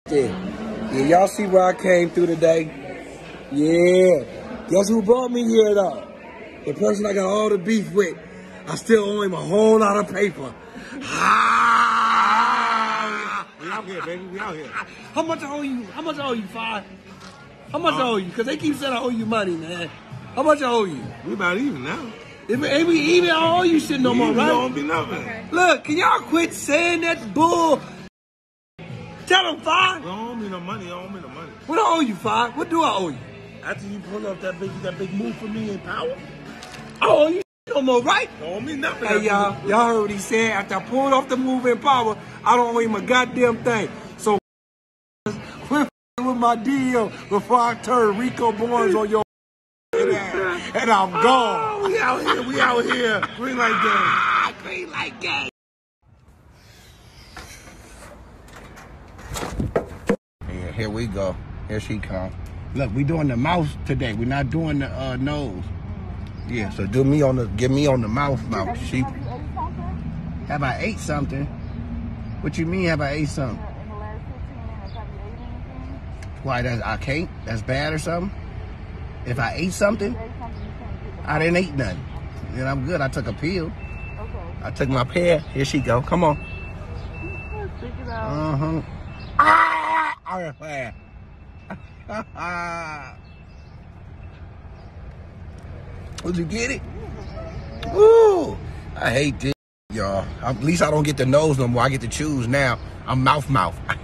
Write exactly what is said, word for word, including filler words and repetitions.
Yeah, yeah, y'all see where I came through today? Yeah. Guess who brought me here, though? The person I got all the beef with. I still owe him a whole lot of paper. Ah! We out here, baby. We out here. How much I owe you? How much I owe you, Five? How much uh, I owe you? Because they keep saying I owe you money, man. How much I owe you? We about even now. If it ain't we even, I don't owe you shit no we more, even right? Don't be nothing. Okay. Look, can y'all quit saying that bull? Tell them, Five. You don't owe me no money. You don't owe me no money. What I owe you, Five? What do I owe you? After you pull off that big, that big move for me in power. I owe you no more, right? Don't owe me nothing. Hey, y'all. Y'all heard what he said. After I pulled off the move in power, I don't owe him a goddamn thing. So, quit with my deal before I turn Rico Barnes on your and I'm gone. Oh, we out here. We out here. Green light game. Green light game. Yeah, here we go. Here she come. Look, we doing the mouth today. We're not doing the uh, nose. Yeah, so do me on the, give me on the mouth, mouth. She. Have I ate something? What you mean? Have I ate something? Why? That I can't. That's bad or something. If I ate something, I didn't eat nothing. Then I'm good. I took a pill. Okay. I took my pill. Here she go. Come on. Uh huh. Ah! Would you get it? Ooh, I hate this, y'all. At least I don't get the nose no more. I get to choose now. I'm mouth mouth.